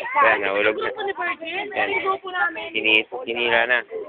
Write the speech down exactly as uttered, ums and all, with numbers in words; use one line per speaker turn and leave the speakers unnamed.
Ayan, nahulog na.
Grupo ni Virgin.
Ayan.
Yung grupo namin.
Kini, kinila na.